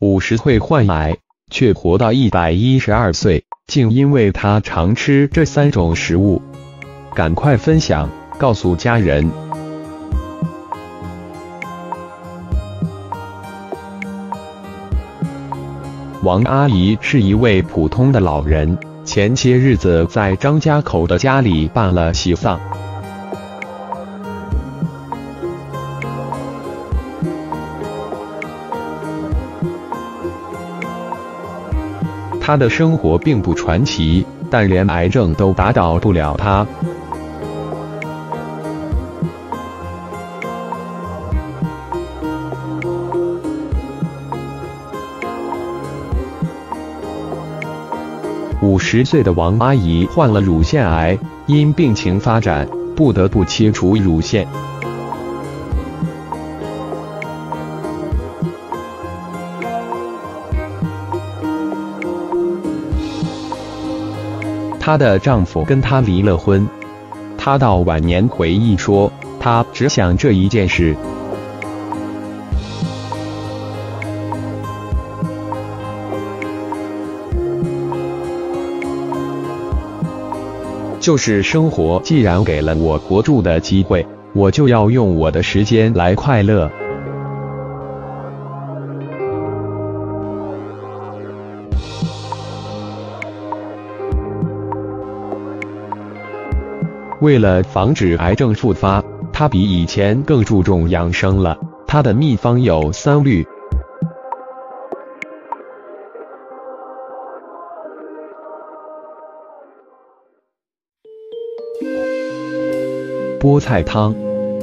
50岁患癌，却活到112岁，竟因为他常吃这3种食物。赶快分享，告诉家人。王阿姨是一位普通的老人，前些日子在张家口的家里办了喜丧。他的生活并不传奇，但连癌症都打倒不了他。50岁的王阿姨患了乳腺癌，因病情发展，不得不切除乳腺。她的丈夫跟她离了婚，她到晚年回忆说，她只想这一件事。就是生活既然给了我活住的机会，我就要用我的时间来快乐。为了防止癌症复发，他比以前更注重养生了。他的秘方有3律：菠菜汤、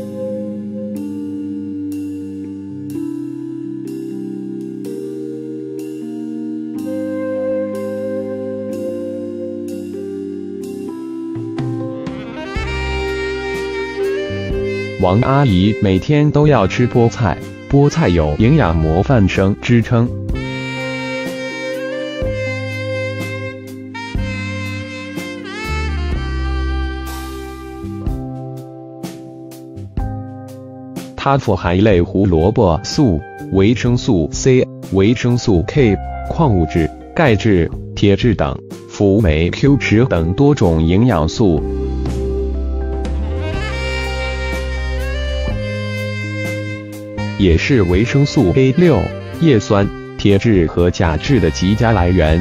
王阿姨每天都要吃菠菜，菠菜有营养模范生之称。它富含一类胡萝卜素、维生素 C、维生素 K、矿物质、钙质、铁质等，辅酶 Q10等多种营养素。也是维生素 A6、叶酸、铁质和钾质的极佳来源。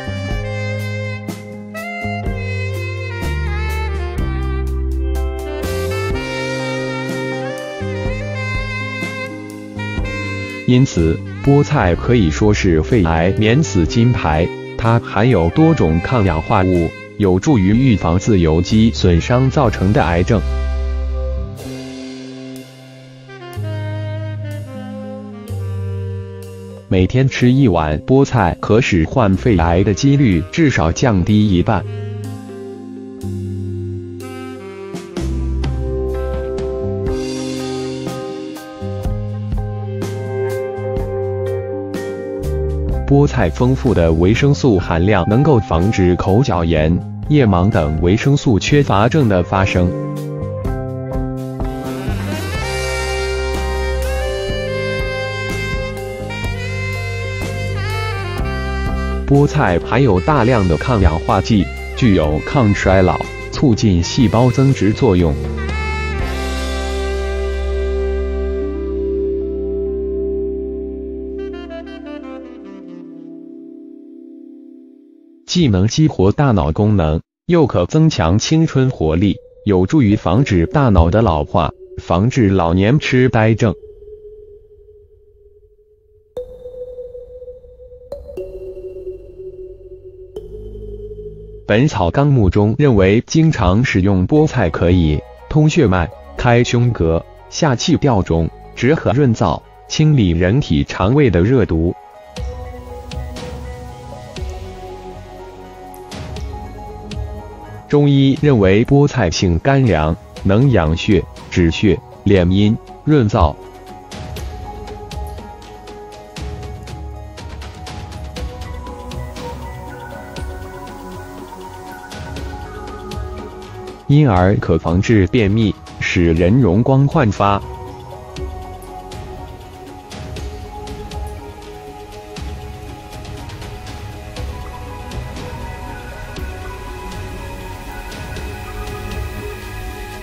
因此，菠菜可以说是肺癌免死金牌。它含有多种抗氧化物，有助于预防自由基损伤造成的癌症。每天吃1碗菠菜，可使患肺癌的几率至少降低1半。菠菜丰富的维生素含量能够防止口角炎、夜盲等维生素缺乏症的发生。菠菜含有大量的抗氧化剂，具有抗衰老、促进细胞增殖作用。既能激活大脑功能，又可增强青春活力，有助于防止大脑的老化，防治老年痴呆症。本草纲目中认为，经常使用菠菜可以通血脉、开胸膈、下气调中，止渴润燥，清理人体肠胃的热毒。中医认为菠菜性甘凉，能养血、止血、敛阴、润燥。因而可防治便秘，使人容光焕发。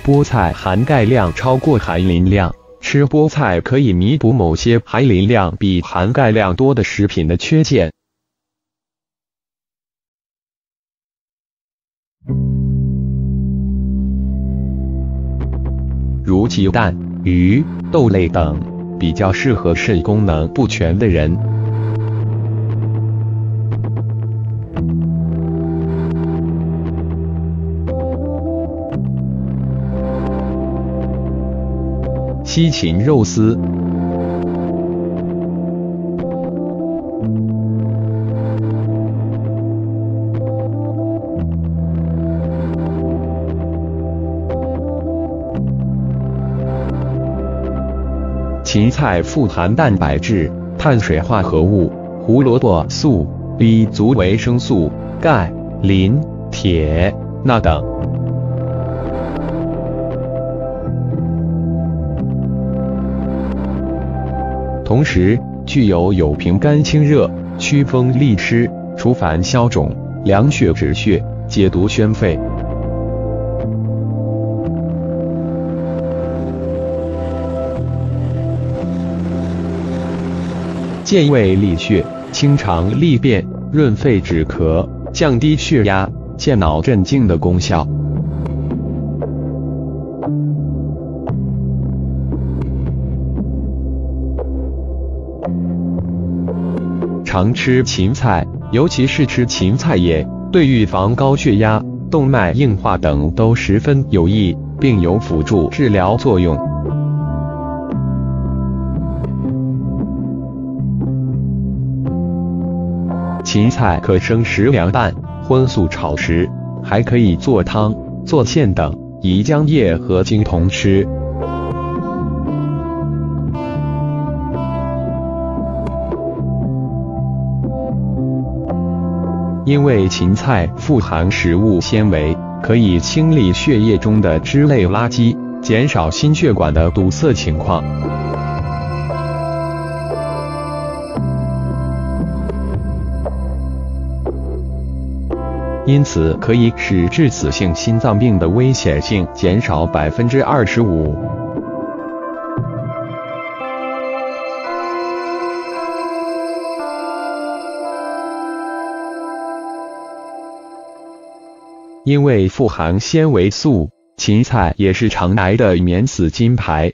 菠菜含钙量超过含磷量，吃菠菜可以弥补某些含磷量比含钙量多的食品的缺陷。如鸡蛋、鱼、豆类等，比较适合肾功能不全的人。西芹肉丝。芹菜富含蛋白质、碳水化合物、胡萝卜素、B 族维生素、钙、磷、铁、钠等。同时，具有平肝清热、祛风利湿、除烦消肿、凉血止血、解毒宣肺。健胃利血、清肠利便、润肺止咳、降低血压、健脑镇静的功效。常吃芹菜，尤其是吃芹菜叶，对预防高血压、动脉硬化等都十分有益，并有辅助治疗作用。芹菜可生食凉拌、荤素炒食，还可以做汤、做馅等，宜姜叶和茎同吃。因为芹菜富含食物纤维，可以清理血液中的脂类垃圾，减少心血管的堵塞情况。因此可以使致死性心脏病的危险性减少25%。因为富含纤维素，芹菜也是肠癌的免死金牌。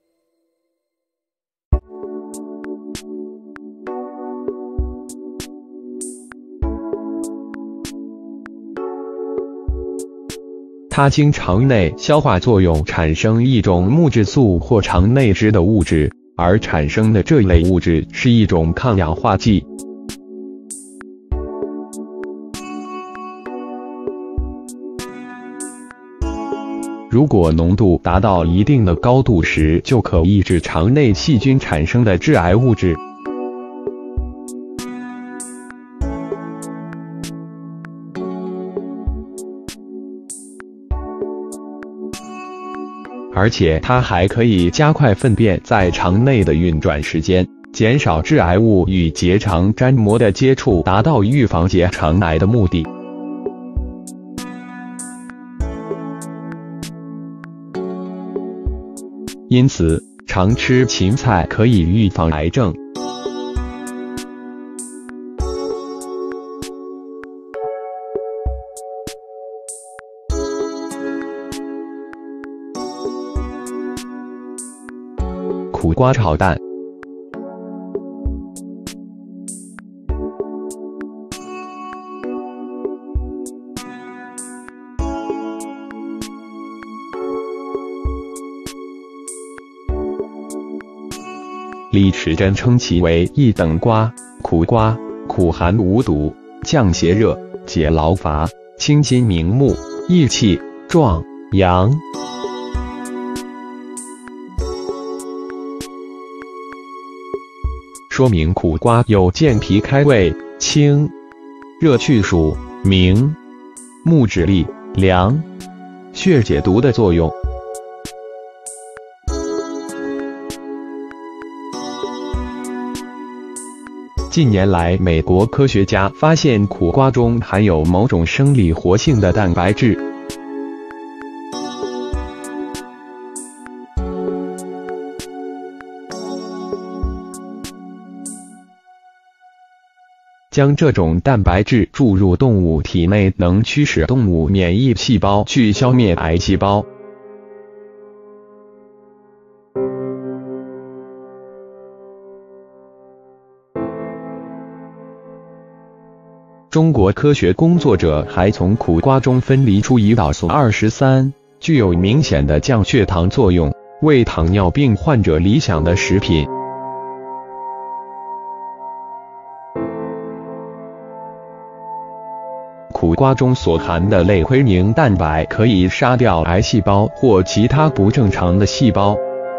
它经肠内消化作用产生一种木质素或肠内脂的物质，而产生的这类物质是一种抗氧化剂。如果浓度达到一定的高度时，就可抑制肠内细菌产生的致癌物质。而且它还可以加快粪便在肠内的运转时间，减少致癌物与结肠粘膜的接触，达到预防结肠癌的目的。因此，常吃芹菜可以预防癌症。苦瓜炒蛋。李时珍称其为一等瓜。苦瓜，苦寒无毒，降邪热，解劳乏，清心明目，益气，壮阳。说明苦瓜有健脾开胃、清热去暑、明目止痢、凉血解毒的作用。近年来，美国科学家发现苦瓜中含有某种生理活性的蛋白质。 将这种蛋白质注入动物体内，能驱使动物免疫细胞去消灭癌细胞。中国科学工作者还从苦瓜中分离出胰岛素23，具有明显的降血糖作用，为糖尿病患者理想的食品。苦瓜中所含的类奎宁蛋白可以杀掉癌细胞或其他不正常的细胞。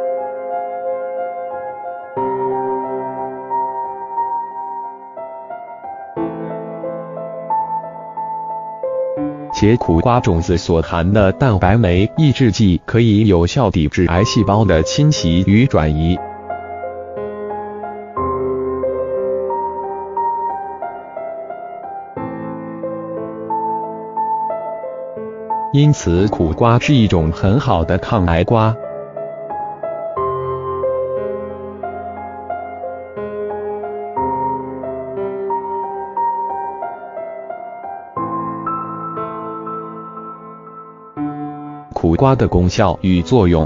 且苦瓜种子所含的蛋白酶抑制剂可以有效抵制癌细胞的侵袭与转移。因此，苦瓜是一种很好的抗癌瓜。苦瓜的功效与作用。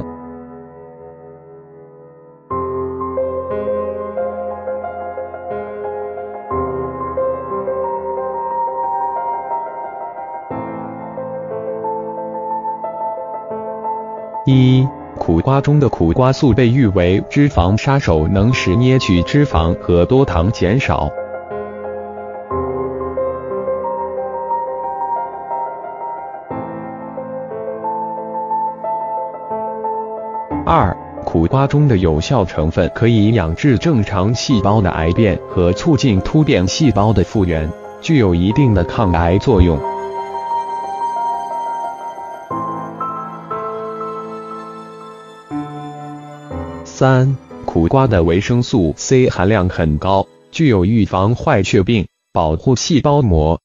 一、苦瓜中的苦瓜素被誉为脂肪杀手，能使捏取脂肪和多糖减少。二、苦瓜中的有效成分可以养治正常细胞的癌变和促进突变细胞的复原，具有一定的抗癌作用。三、苦瓜的维生素 C 含量很高，具有预防坏血病、保护细胞膜。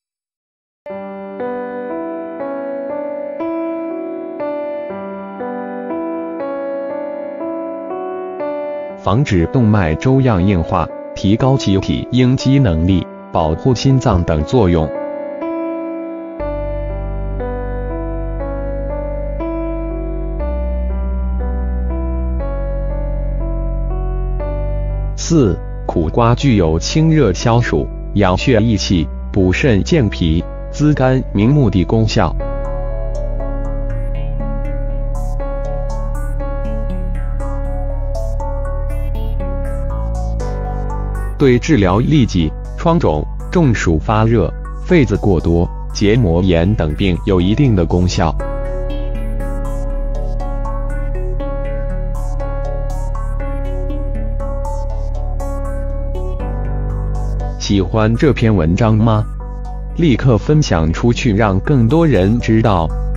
防止动脉粥样硬化，提高机体应激能力，保护心脏等作用。四、苦瓜具有清热消暑、养血益气、补肾健脾、滋肝明目的功效。对治疗痢疾、疮肿、中暑发热、痱子过多、结膜炎等病有一定的功效。喜欢这篇文章吗？立刻分享出去，让更多人知道。